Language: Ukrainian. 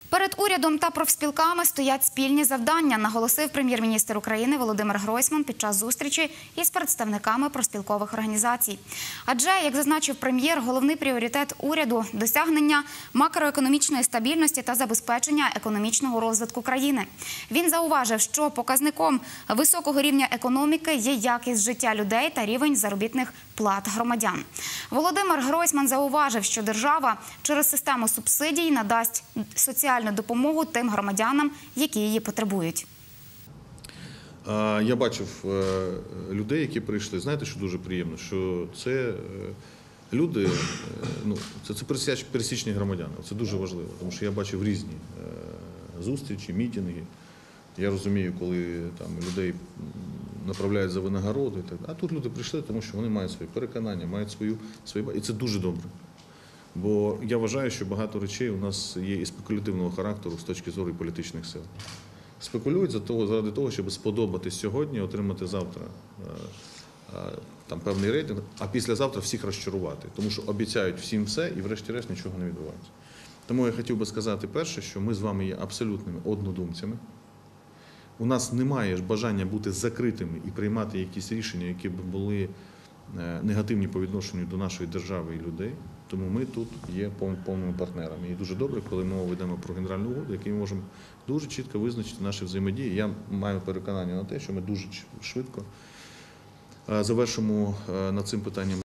Перед урядом та профспілками стоять спільні завдання, наголосив прем'єр-міністр України Володимир Гройсман під час зустрічі із представниками профспілкових організацій. Адже, як зазначив прем'єр, головний пріоритет уряду – досягнення макроекономічної стабільності та забезпечення економічного розвитку країни. Він зауважив, що показником високого рівня економіки є якість життя людей та рівень заробітних плат громадян. Володимир Гройсман зауважив, що держава через систему субсидій надасть соціальну допомогу тим громадянам, які її потребують. Я бачив людей, які прийшли. Знаєте, що дуже приємно? Що це люди, це пересічні громадяни. Це дуже важливо, тому що я бачив різні зустрічі, мітинги. Я розумію, коли там людей направляють за винагороду. А тут люди прийшли, тому що вони мають свої переконання, мають свої. І це дуже добре. Бо я вважаю, що багато речей у нас є і спекулятивного характеру з точки зору політичних сил. Спекулюють заради того, щоб сподобатись сьогодні, отримати завтра там певний рейтинг, а післязавтра всіх розчарувати. Тому що обіцяють всім все і врешті-решт нічого не відбувається. Тому я хотів би сказати перше, що ми з вами є абсолютними однодумцями. У нас немає бажання бути закритими і приймати якісь рішення, які б були негативні по відношенню до нашої держави і людей. Тому ми тут є повними партнерами. І дуже добре, коли ми ведемо про генеральну угоду, який ми можемо дуже чітко визначити наші взаємодії. Я маю переконання на те, що ми дуже швидко завершимо над цим питанням